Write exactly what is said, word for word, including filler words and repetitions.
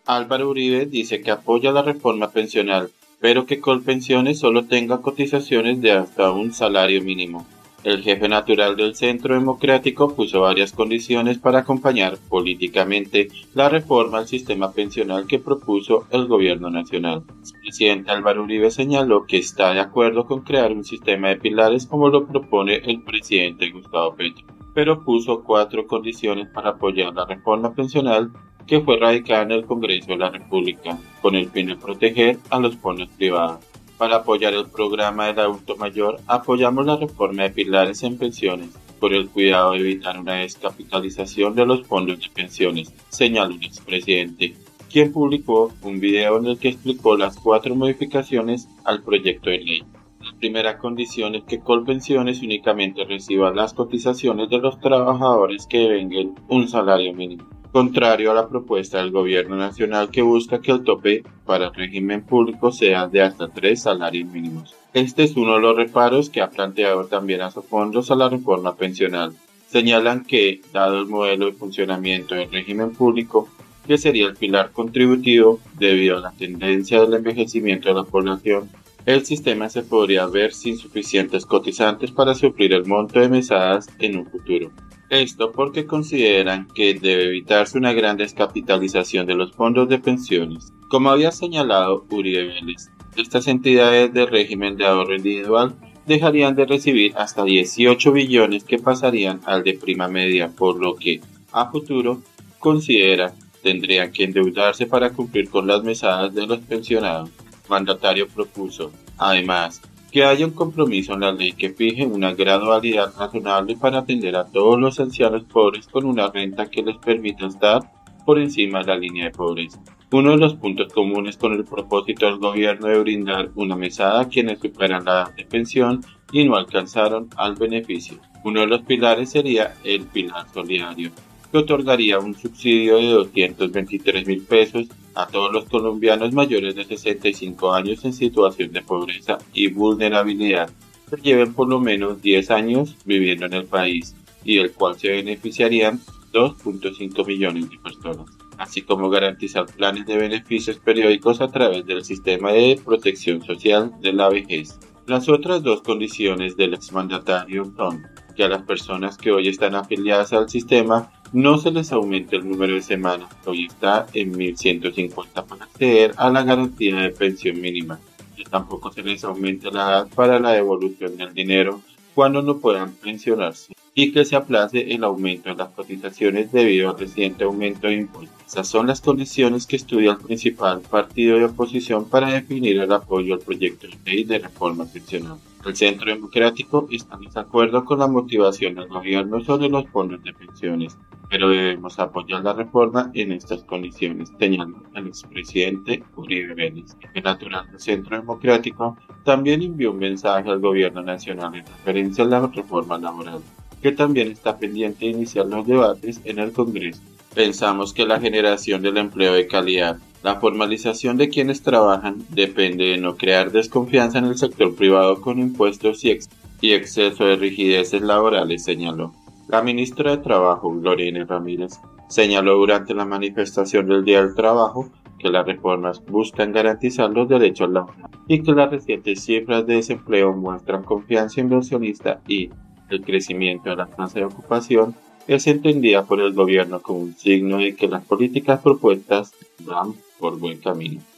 Álvaro Uribe dice que apoya la reforma pensional, pero que Colpensiones solo tenga cotizaciones de hasta un salario mínimo. El jefe natural del Centro Democrático puso varias condiciones para acompañar políticamente la reforma al sistema pensional que propuso el gobierno nacional. El presidente Álvaro Uribe señaló que está de acuerdo con crear un sistema de pilares como lo propone el presidente Gustavo Petro, pero puso cuatro condiciones para apoyar la reforma pensional que fue radicada en el Congreso de la República, con el fin de proteger a los fondos privados. Para apoyar el programa del adulto mayor, apoyamos la reforma de pilares en pensiones, por el cuidado de evitar una descapitalización de los fondos de pensiones, señaló el expresidente, quien publicó un video en el que explicó las cuatro modificaciones al proyecto de ley. La primera condición es que Colpensiones únicamente reciba las cotizaciones de los trabajadores que devengan un salario mínimo, contrario a la propuesta del gobierno nacional que busca que el tope para el régimen público sea de hasta tres salarios mínimos. Este es uno de los reparos que ha planteado también a fondos a la reforma pensional. Señalan que, dado el modelo de funcionamiento del régimen público, que sería el pilar contributivo debido a la tendencia del envejecimiento de la población, el sistema se podría ver sin suficientes cotizantes para suplir el monto de mesadas en un futuro. Esto porque consideran que debe evitarse una gran descapitalización de los fondos de pensiones. Como había señalado Uribe Vélez, estas entidades de régimen de ahorro individual dejarían de recibir hasta dieciocho billones que pasarían al de prima media, por lo que, a futuro, considera tendrían que endeudarse para cumplir con las mesadas de los pensionados. El mandatario propuso, además, que haya un compromiso en la ley que fije una gradualidad razonable para atender a todos los ancianos pobres con una renta que les permita estar por encima de la línea de pobreza. Uno de los puntos comunes con el propósito del gobierno de brindar una mesada a quienes superan la edad de pensión y no alcanzaron al beneficio. Uno de los pilares sería el pilar solidario, que otorgaría un subsidio de doscientos veintitrés mil pesos a todos los colombianos mayores de sesenta y cinco años en situación de pobreza y vulnerabilidad, que lleven por lo menos diez años viviendo en el país, y del cual se beneficiarían dos punto cinco millones de personas, así como garantizar planes de beneficios periódicos a través del sistema de protección social de la vejez. Las otras dos condiciones del exmandatario son que a las personas que hoy están afiliadas al sistema no se les aumente el número de semanas, que hoy está en mil ciento cincuenta para acceder a la garantía de pensión mínima, que tampoco se les aumente la edad para la devolución del dinero cuando no puedan pensionarse, y que se aplace el aumento de las cotizaciones debido al reciente aumento de impuestos. Esas son las condiciones que estudia el principal partido de oposición para definir el apoyo al proyecto de ley de reforma pensional. El Centro Democrático está en desacuerdo con la motivación del gobierno sobre los fondos de pensiones, pero debemos apoyar la reforma en estas condiciones, señaló el expresidente Uribe Vélez. El natural del Centro Democrático también envió un mensaje al gobierno nacional en referencia a la reforma laboral, que también está pendiente de iniciar los debates en el Congreso. Pensamos que la generación del empleo de calidad, la formalización de quienes trabajan, depende de no crear desconfianza en el sector privado con impuestos y, ex y exceso de rigideces laborales, señaló. La ministra de Trabajo, Gloria Ramírez, señaló durante la manifestación del Día del Trabajo que las reformas buscan garantizar los derechos laborales y que las recientes cifras de desempleo muestran confianza inversionista y el crecimiento de la tasa de ocupación es entendida por el gobierno como un signo de que las políticas propuestas van por buen camino.